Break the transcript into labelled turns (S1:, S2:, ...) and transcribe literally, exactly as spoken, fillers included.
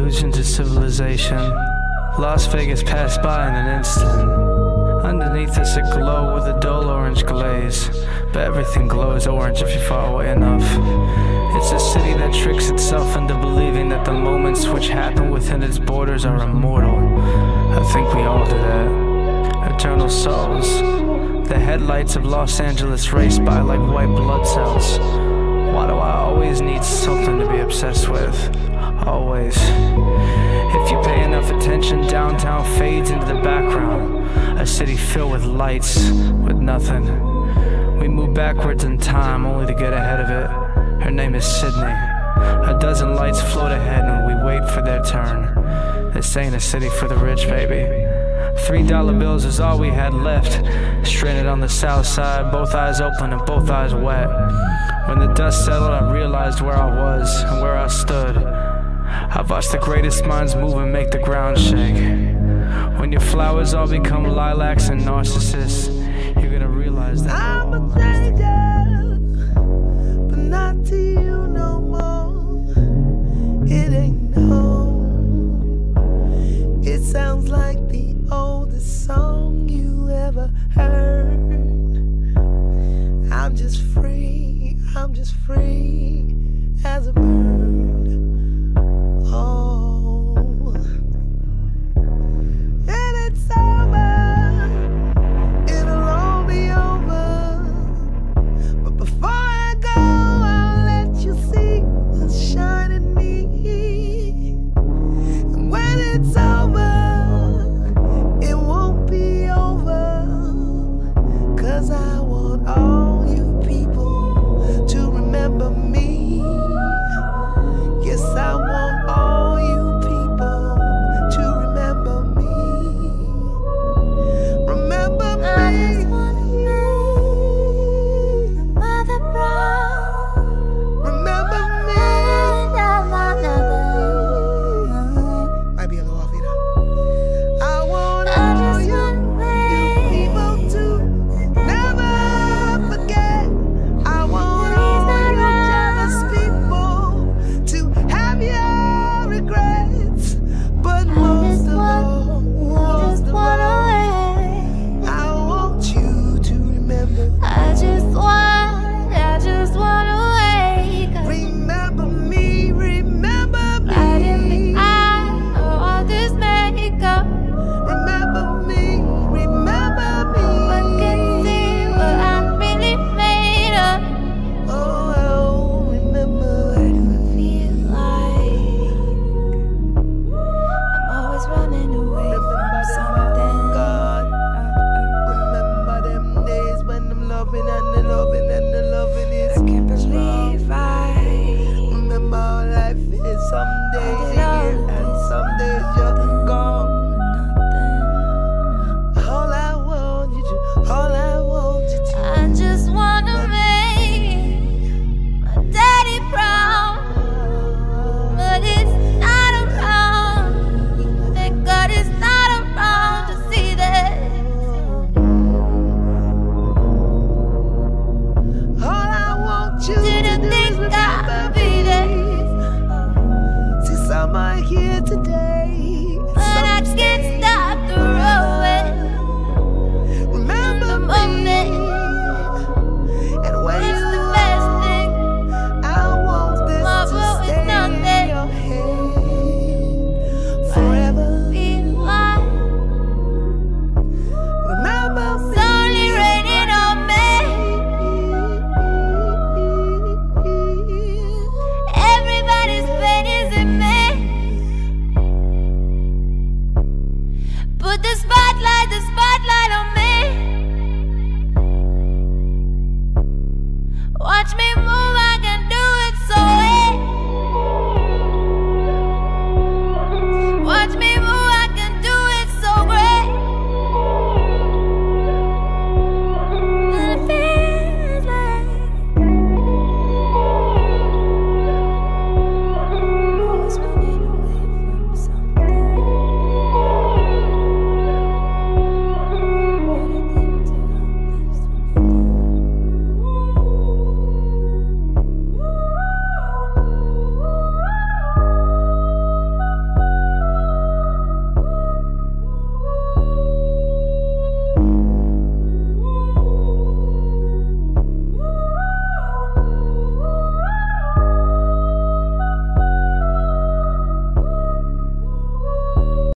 S1: illusions of civilization. Las Vegas passed by in an instant. Underneath us it glowed with a dull orange glaze, but everything glows orange if you're far away enough. It's a city that tricks itself into believing that the moments which happen within its borders are immortal. I think we all do that. Eternal souls. The headlights of Los Angeles race by like white blood cells. Why do I always need something to be obsessed with? Always. If you pay enough attention, downtown fades into the background. A city filled with lights, with nothing. We move backwards in time only to get ahead of it. Her name is Sydney. A dozen lights float ahead and we wait for their turn. This ain't a city for the rich, baby. Three dollar bills is all we had left. Stranded on the south side, both eyes open and both eyes wet. When the dust settled, I realized where I was and where I stood. I've watched the greatest minds move and make the ground shake. When your flowers all become lilacs and narcissus, you're gonna realize that.